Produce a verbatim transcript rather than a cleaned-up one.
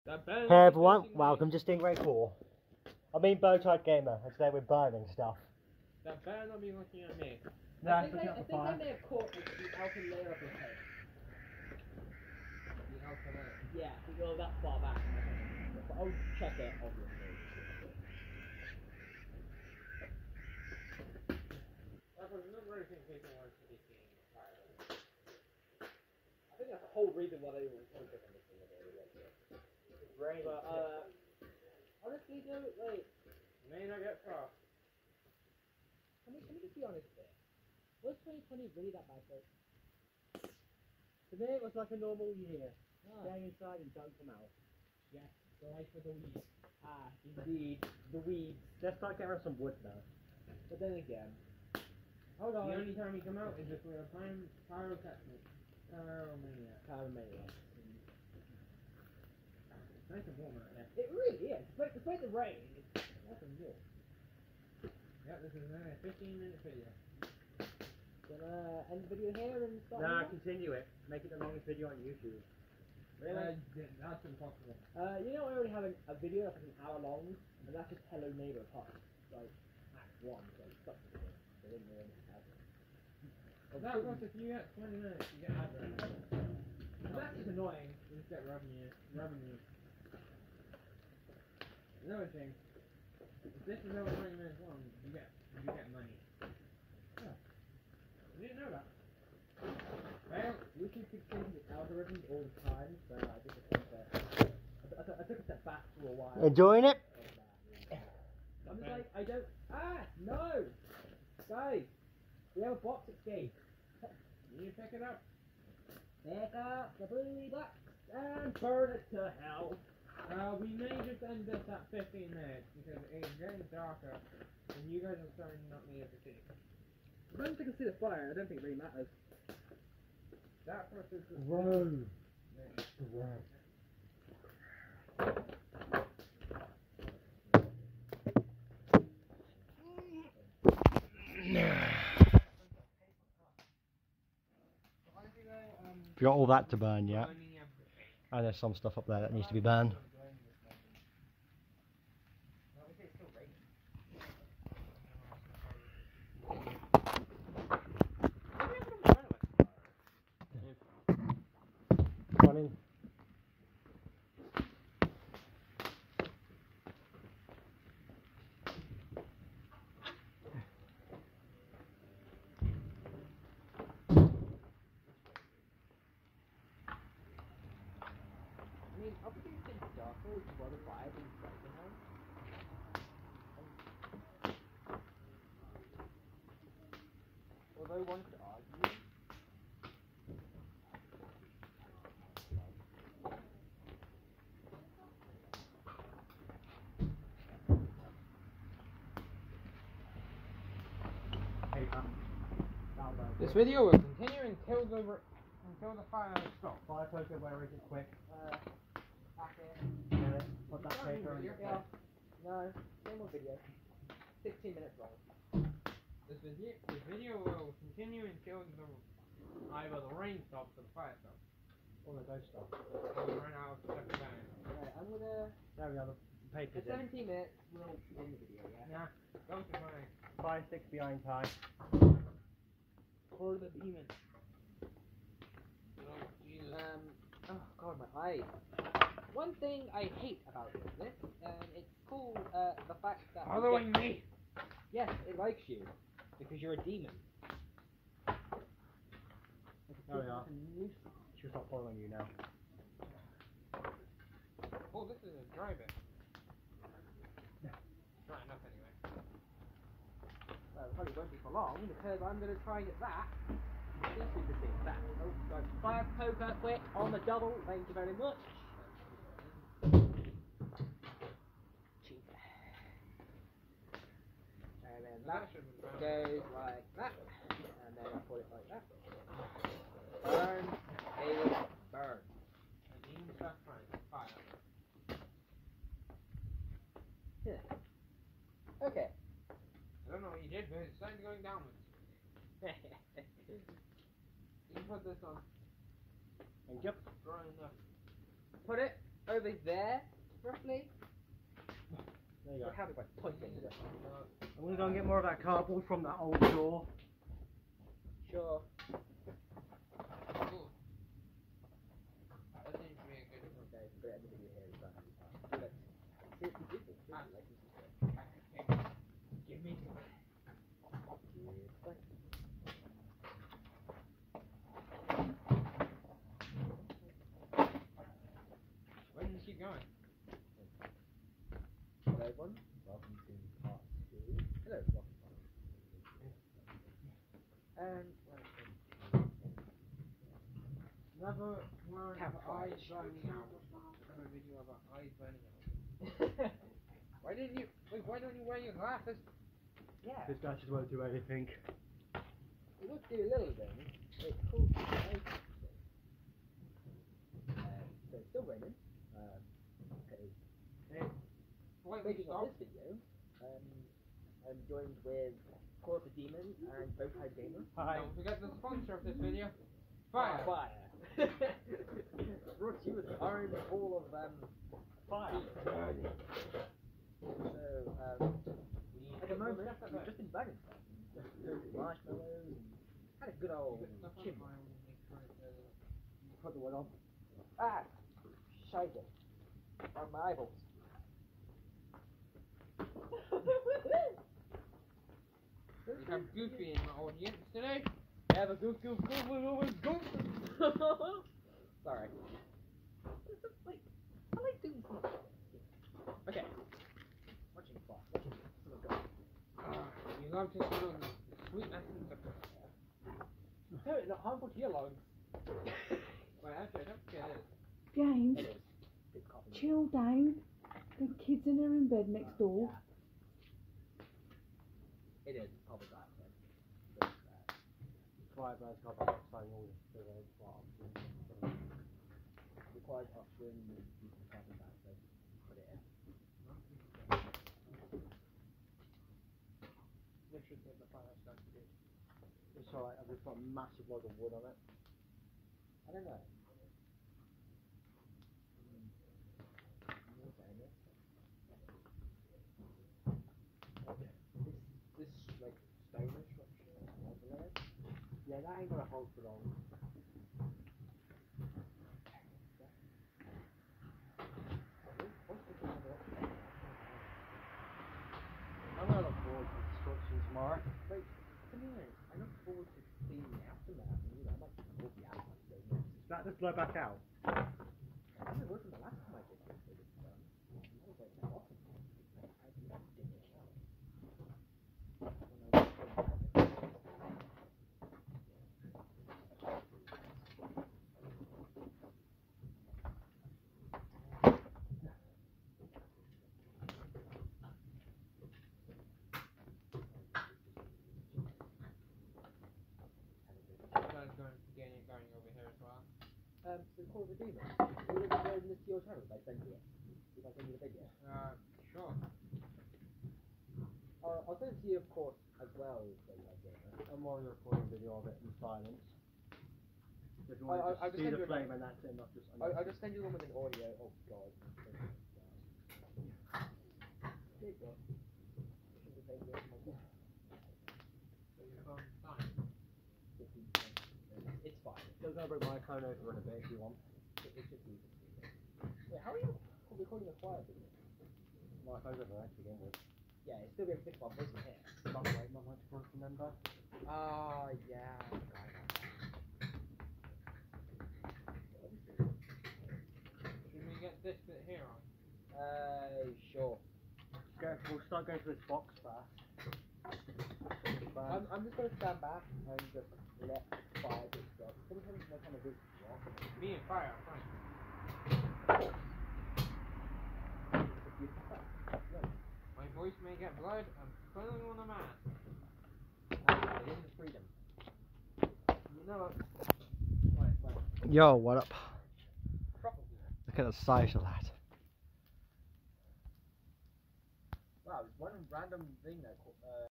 Hey everyone, welcome to Stingray four. I mean Bowtie Gamer, and today we're burning stuff. That better not be looking at me. No, I think, looking I, at I the think fire. I may have caught the, the outer layer of his head. The alpha layer. Yeah, we go that far back. But I'll check it, obviously. I don't really think people want to be seeing the fire. I think that's the whole reason why they were focused on this thing. It's rain. But, uh, honestly though, like, May not get frost. let me, let me just be honest here. Was twenty twenty really that bad though? Today it was like a normal year. Ah. Staying inside and don't come out. Yes, the life of the weeds. Ah, indeed, the weeds. Let's start getting rid of some wood now. But then again, hold The on. only time we come out is if we're playing Pyrotechnic. Pyromaniac. Paramania. It's nice and warm out there. It really is. Despite, despite the rain, it's nice and warm. Yep, this is a fifteen minute video. Gonna end the video here and start. Nah, again? continue it. Make it the longest video on YouTube. Really? Uh, th- that's impossible. Uh, you know, I already have a, a video that's like an hour long, and that's just Hello Neighbor Part, like Act One, so it's stuck to it. They didn't really have it. That was if you get twenty minutes, you get ad revenue. That's just annoying. You just get revenue. Revenue. Another thing. If this is over twenty minutes long, you get you get money. Huh. You didn't know that. Well, YouTube keeps changing its algorithms all the time, so I just think that I, I, I took a step back for a while. Enjoying it? I'm just like, I don't. Ah, no, guys, we have a box escape. You pick it up. Pick up the blue box and burn it to hell. Uh, we may just end this at fifteen minutes because it's getting darker and you guys are starting not me to see. As long as I can see the fire, I don't think it really matters. That first is the Whoa. You've got all that to burn yet? And there's some stuff up there that needs to be burned. Running. I mean, obviously it's getting darker, which is why the fire is brighter now. Although one could argue. Paper. That'll burn This quick. video will continue until the until the fire stops. Fire poker, where is it quick? Uh, back in. Yeah, put that paper in your Yeah. No, same old video. sixteen minutes long. This video this video will continue until the either the rain stops or the fire stops. All the ghost stuff. Or we run out of stuff to burn. Alright, I'm gonna. There we are, the For paper's in. seventeen minutes, we'll end the video, yeah? Nah, go to mine. Five, six behind time. For the demon. Oh, Jesus. Um, oh god, my eye. One thing I hate about this, and it's called, uh, the fact that... you Following get- me! Yes, it likes you. Because you're a demon. There we are. It's a nuisance. She'll stop following you now. Oh, this is a dry bit. Dry enough anyway. Well, it probably won't be for long, because I'm going to try and get that. Yes, we can see that. Oh, God. Fire poker quick on the double. Thank you very much. Cheap. And then that should be fine. goes like that. And then I put it like that. Burn. A burn. And even stuff fine. Fire. Yeah. Okay. I don't know what you did, but it's starting going downwards. You can put this on. Thank you. Dry enough. Put it over there, roughly. There you go. Look how big my point is. I'm gonna go and get more of that cardboard from that old door. Sure. Ooh. That seems to be a good one. Okay, but I'm gonna be here as well. But seriously, do this. Ah. Like this is good. Okay. Give me some. Cheers. Bye. Why didn't you keep going? Hello everyone, welcome to part two. Hello, welcome to part two. And, Another one Camp of fire. eyes burning out. Another video about eyes burning out. well, Why didn't you? Wait, why don't you wear your glasses? yeah, This guy just won't do anything. it looks do a little thing. It's called Ice Thing. Um, so it's still raining. Um, okay. Slightly Speaking stop. of this video, um, I'm joined with Call of the Demon and Bowtie Gamer. Hi. Don't forget the sponsor of this video. Fire. Fire. Brought to you with an orange ball of um, Fire. So, um, at the moment, we've just been burning stuff. Just threw marshmallows and had a good old chim. Put the wood on. Ah! Shite it. On my eyeballs. We have Goofy in the audience today. Have a goof goof goof goof goof goof. Sorry. Wait, I like doing things. Okay. Watching fly. Watching someone go. Uh, you love to smell the sweet essence of No, it's not harmful to your lungs. Well, actually, I don't think it is. James, It is. It's coffee. chill down. The kids in there in bed next door. It is. It's probably that. But, uh, Quiet man's got that saying all this. So they're bottom. requires oxygen and you can carbon dioxide. Put it in. This should get the fire started. It's alright, I've just got a massive log of wood on it. I don't know. Okay. This, this like stone structure over there. Yeah, that ain't gonna hold for long. I'm gonna look forward to construction tomorrow. Like, to be honest, I look forward to seeing the aftermath and you know, I might pull the aftermath so yeah. Does that just blow back out? I remember working the last time I did this, it was um that was like awesome. Like, I did that did it out. When I was That's going to get it going over here as well. Um, so Call of the Demon. Will you be uploading this to your channel if I send you it? If I send you the video? Uh, sure. Uh, I'll send it to you, of course, as well. So you like it. I'm already recording a video of it in silence. If you want I- I- to I'll just just see send the you a- flame and that's it, not just... I, I'll just send you one with an audio. Oh god. There you go. Should we take this one? Um, fine. It's fine. Still gonna bring my cone over in a bit if you want. It, it should be. Wait, how are you recording a quiet video? My phone's over there to begin with. Yeah, it's still going to pick my voice in here. Not right, not much for us to remember. Ah, yeah. Should we get this bit here on? Uh, sure. Go, we'll start going to this box first. I'm, I'm just going to stand back and just let fire do stuff. Sometimes I kind of do walk. Me and fire are fine. If you prefer. Yeah. My voice may get blood. I'm putting on a mask. Ah, it is freedom. You know what? Right, right. Yo, what up? Probably. Look at the size of that. Wow, there's one random thing that uh,